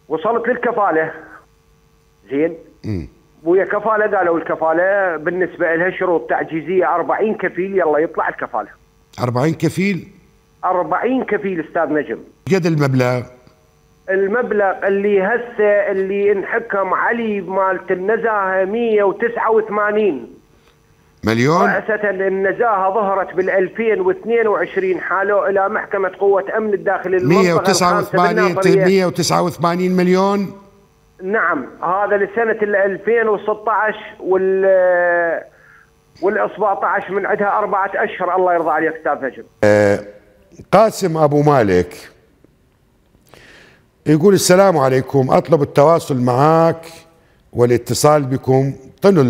وصلت للكفاله. زين. ويا كفاله، قالوا الكفاله بالنسبه لها شروط تعجيزيه 40 كفيل، يلا يطلع الكفاله. 40 كفيل؟ 40 كفيل استاذ نجم. قد المبلغ؟ المبلغ اللي هسه اللي انحكم علي مالت النزاهه 189 مليون. رأسة النزاهه ظهرت بال 2022، حالوا الى محكمه قوه امن الداخل المنطقه 189 مليون. نعم، هذا لسنه ال 2016 وال 17 من عندها 4 أشهر. الله يرضى عليك استاذ نجم. قاسم ابو مالك يقول السلام عليكم، اطلب التواصل معك والاتصال بكم. طنوا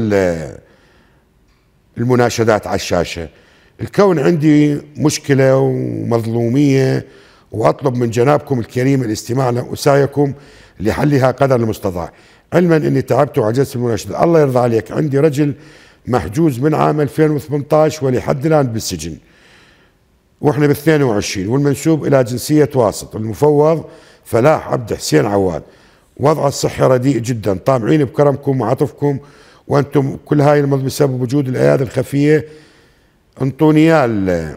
المناشدات على الشاشه. الكون عندي مشكله ومظلوميه، واطلب من جنابكم الكريم الاستماع لوسايكم لحلها قدر المستطاع، علما اني تعبت وعجزت المناشدة. الله يرضى عليك، عندي رجل محجوز من عام 2018 ولحد الان بالسجن، واحنا بال 22، والمنسوب الى جنسيه واسط. المفوض فلاح عبد حسين عواد. وضعه الصحي رديء جدا، طامعين بكرمكم وعطفكم، وانتم كل هاي المظلمه بسبب وجود الايادي الخفيه. انطوني اياه.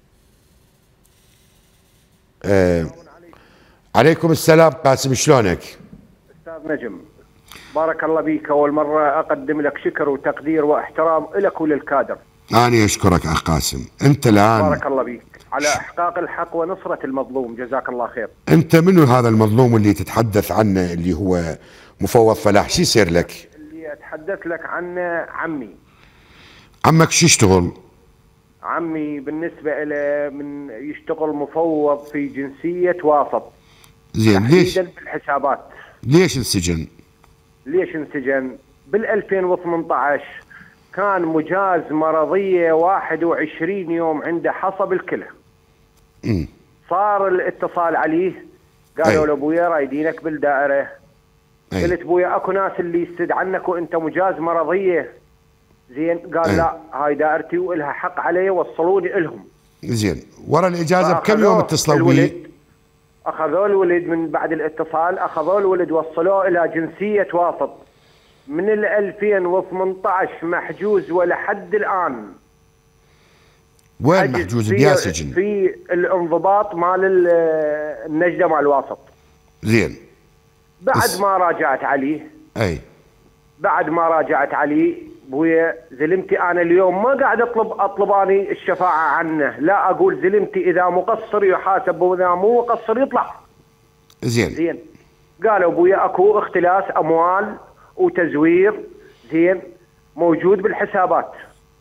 عليكم السلام قاسم، شلونك؟ استاذ نجم بارك الله بيك، اول مره اقدم لك شكر وتقدير واحترام لك وللكادر. انا اشكرك اخ قاسم. انت الان بارك الله بيك على احقاق الحق ونصره المظلوم، جزاك الله خير. انت منو هذا المظلوم اللي تتحدث عنه اللي هو مفوض فلاح؟ شو يصير لك؟ اللي اتحدث لك عنه عمي. عمك شو يشتغل؟ عمي بالنسبه له من يشتغل مفوض في جنسيه واسط. زين، ليش بالحسابات؟ ليش انسجن؟ ليش انسجن؟ بال 2018 كان مجاز مرضيه 21 يوم عنده حصى بالكلى. صار الاتصال عليه، قالوا له ابويا رايدينك بالدائره. قلت ابويا اكو ناس اللي يستدعنك وانت مجاز مرضيه. زين، قال لا، هاي دائرتي والها حق علي، وصلوني الهم. زين، ورا الاجازه بكم يوم اتصلوا بي؟ اخذوا الولد من بعد الاتصال، اخذوا الولد وصلوه الى جنسيه واسط. من ال 2018 محجوز ولحد الان. وين محجوز؟ بيا سجن؟ في الانضباط مال النجده مال الواسط. زين. بعد ما راجعت عليه. بعد ما راجعت عليه ابويا زلمتي، انا اليوم ما قاعد اطلب اني الشفاعه عنه، لا اقول زلمتي اذا مقصر يحاسب واذا مو مقصر يطلع. زين. قالوا ابويا اكو اختلاس اموال وتزوير، زين، موجود بالحسابات.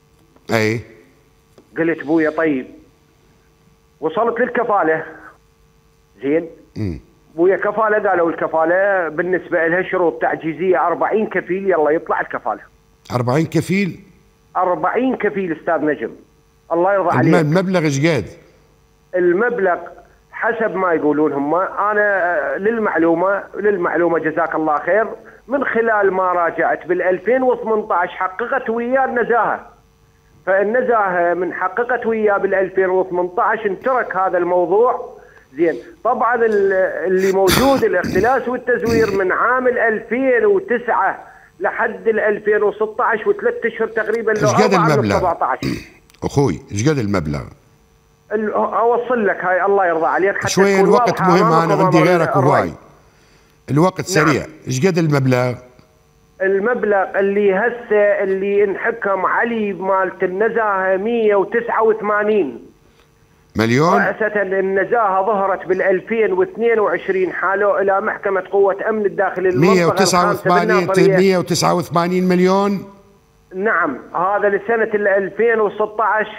قلت ابويا طيب. وصلت للكفاله. زين. ابويا كفاله، قالوا الكفاله بالنسبه لها شروط تعجيزيه 40 كفيل، يلا يطلع الكفاله. 40 كفيل؟ 40 كفيل استاذ نجم. الله يرضى عليك. المبلغ ايش قد؟ المبلغ حسب ما يقولون هم. انا للمعلومه جزاك الله خير، من خلال ما راجعت بال 2018 حققت وياه النزاهه. فالنزاهه من حققت وياه بال 2018 انترك هذا الموضوع. زين، طبعا اللي موجود الاختلاس والتزوير من عام 2009 لحد 2016 و3 اشهر تقريبا. ايش قد المبلغ؟ اخوي ايش قد المبلغ؟ اوصل لك هاي الله يرضى عليك حتى شوي الوقت مهم، انا عندي غيرك هواي. الوقت سريع. ايش قد المبلغ؟ المبلغ اللي هسه اللي انحكم علي مالت النزاهه 189 مليون. رأسة النزاهه ظهرت بال 2022، حالوا الى محكمه قوه امن الداخل المنطقه 189 مليون. نعم، هذا لسنه ال 2016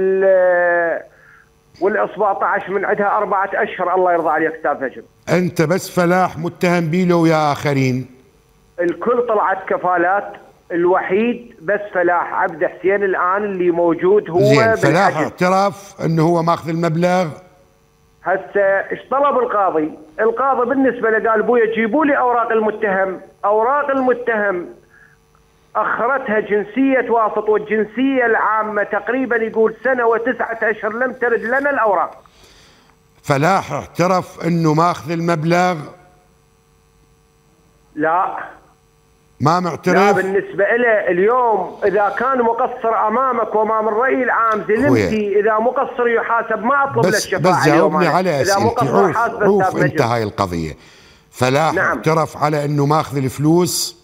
وال 17 من عندها 4 أشهر. الله يرضى عليك استاذ نجم. انت بس فلاح متهم بيلو ويا اخرين؟ الكل طلعت كفالات، الوحيد بس فلاح عبد حسين الان اللي موجود هو. زين، فلاح اعترف انه هو ماخذ المبلغ. هسه ايش طلب القاضي؟ القاضي بالنسبه له قال ابويا جيبوا لي اوراق المتهم. اوراق المتهم اخرتها جنسيه واسط، والجنسيه العامه تقريبا يقول سنه و9 أشهر لم ترد لنا الاوراق. فلاح اعترف انه ماخذ المبلغ. لا ما لا، معترف؟ بالنسبة له اليوم إذا كان مقصر أمامك وأمام الرأي العام زلمتي، إذا مقصر يحاسب، ما أطلب له الشفاعة. بس جاوبني على إذا أسئلتي. مقصر حاسب عوف أنت هاي القضية. فلاح نعم. اعترف على أنه ماخذ الفلوس؟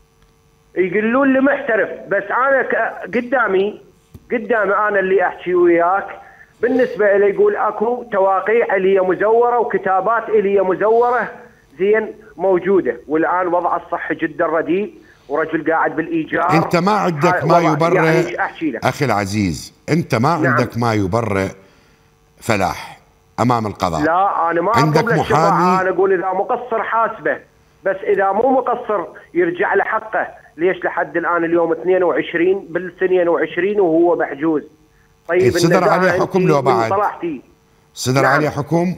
يقولون لي محترف، بس أنا قدامي أنا اللي أحكي وياك. بالنسبة إلي يقول أكو تواقيع إلي مزورة وكتابات إلي مزورة زين موجودة، والآن وضع الصحي جدا رديء ورجل قاعد بالإيجار. أنت ما عندك ما يبرئ يعني أحكي لك أخي العزيز، أنت ما عندك ما يبرئ فلاح أمام القضاء. لا أنا ما عندك أطلب محامي. الشفاعة، أنا أقول إذا مقصر حاسبه، بس إذا مو مقصر يرجع له حقه. ليش لحد الآن اليوم 22 بال22 وهو محجوز؟ طيب صدر عليه حكم لو بعد؟ صدر نعم. عليه حكم؟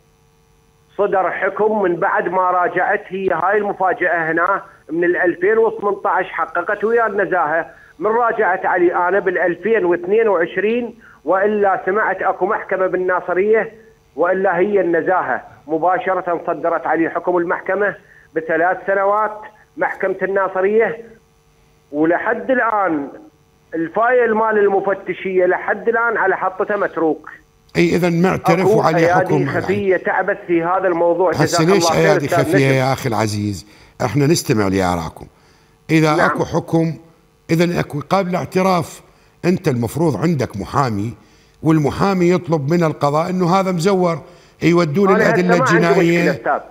صدر حكم من بعد ما راجعت. هي هاي المفاجأة هنا من 2018 حققت ويا النزاهة، من راجعت علي أنا بال2022، وإلا سمعت أكو محكمة بالناصرية، وإلا هي النزاهة مباشرة صدرت علي حكم المحكمة ب3 سنوات محكمة الناصرية. ولحد الآن الفايل مال المفتشية لحد الآن على حطته متروك. اي اذا معترف وعليه حكم. ايادي خفيه تعبث في هذا الموضوع. هسه ليش ايادي خفيه يا اخي العزيز؟ احنا نستمع لآراءكم. اذا نعم. اكو حكم، اذا اكو قابل اعتراف. انت المفروض عندك محامي، والمحامي يطلب من القضاء انه هذا مزور، يودوا له الادله الجنائيه.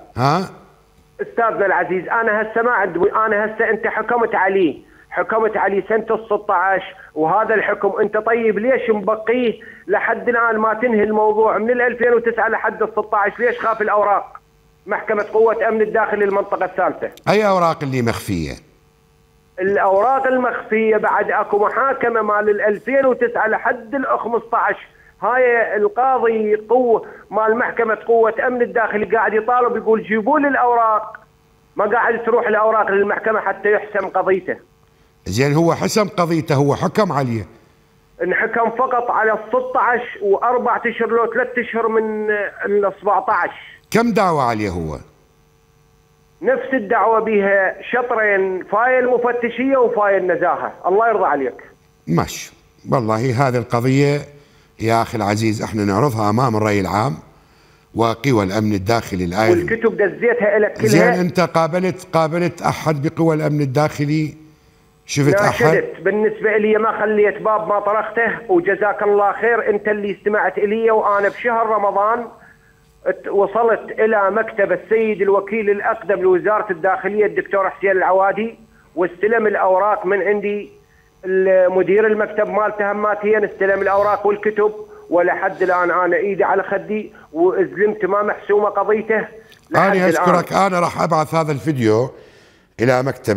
استاذنا العزيز، انا هسه ما عندي، انا هسه انت حكمت عليه سنة ال16، وهذا الحكم انت طيب ليش مبقيه لحد الان ما تنهي الموضوع من 2009 لحد ال16؟ ليش خاف الاوراق محكمة قوة امن الداخل للمنطقة الثالثة؟ اي اوراق اللي مخفية؟ الاوراق المخفية بعد اكو محاكمة مال 2009 لحد ال15. هاي القاضي قوة مال محكمة قوة امن الداخل قاعد يطالب، يقول جيبوا لي الاوراق، ما قاعد تروح الاوراق للمحكمة حتى يحسم قضيته. زين هو حسم قضيته، هو حكم عليه. انحكم فقط على ال16 و4 اشهر لو 3 اشهر من ال17. كم دعوة عليه هو؟ نفس الدعوة بها شطرين، فايل مفتشية وفايل نزاهة. الله يرضى عليك. ماشي. والله هذه القضية يا أخي العزيز احنا نعرضها أمام الرأي العام وقوى الأمن الداخلي الآن، والكتب دزيتها لك كلها. زين أنت قابلت أحد بقوى الأمن الداخلي؟ شفت أحد؟ بالنسبة لي ما خليت باب ما طرقته، وجزاك الله خير أنت اللي استمعت إلي. وأنا بشهر رمضان وصلت إلى مكتب السيد الوكيل الأقدم لوزارة الداخلية الدكتور حسين العوادي، واستلم الأوراق من عندي. المدير المكتب مال تهماتيا استلم الأوراق والكتب، ولحد الآن أنا إيدي على خدي وازلمت ما محسومة قضيته. أنا أشكرك. أنا راح أبعث هذا الفيديو إلى مكتب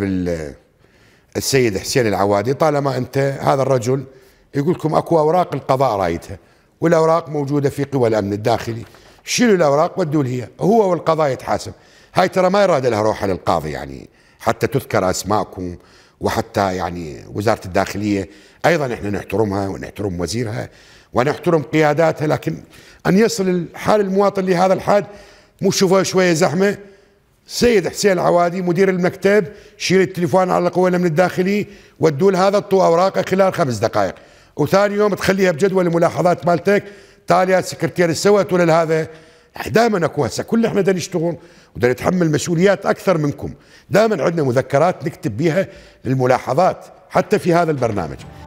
السيد حسين العوادي، طالما أنت هذا الرجل يقول لكم أكو أوراق القضاء رايتها، والأوراق موجودة في قوى الأمن الداخلي، شيلوا الأوراق ودوا لي هو والقضاء يتحاسب. هاي ترى ما يراد لها روحها للقاضي، يعني حتى تذكر أسماءكم، وحتى يعني وزارة الداخلية أيضا احنا نحترمها ونحترم وزيرها ونحترم قياداتها، لكن أن يصل الحال المواطن لهذا الحال مو شوفوا شوية زحمة. سيد حسين العوادي مدير المكتب شيل التليفون على قوى الامن الداخلي ودوا له هذا الطو اوراقه خلال 5 دقائق، وثاني يوم تخليها بجدول الملاحظات مالتك تالي السكرتير سوت ولا هذا. دائما اكو هسه كل احنا بدنا نشتغل وبدنا نتحمل مسؤوليات اكثر منكم. دائما عندنا مذكرات نكتب بها الملاحظات حتى في هذا البرنامج.